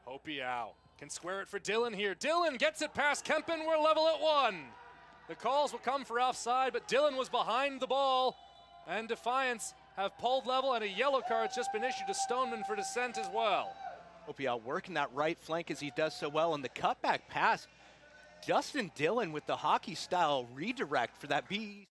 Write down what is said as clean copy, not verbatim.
Hopiau can square it for Dhillon here. Dhillon gets it past Kempen. We're level at 1. The calls will come for offside, but Dhillon was behind the ball. And Defiance have pulled level, and a yellow card's just been issued to Stoneman for dissent as well. Hopiau working that right flank as he does so well, and the cutback pass. Justin Dhillon with the hockey-style redirect for that B.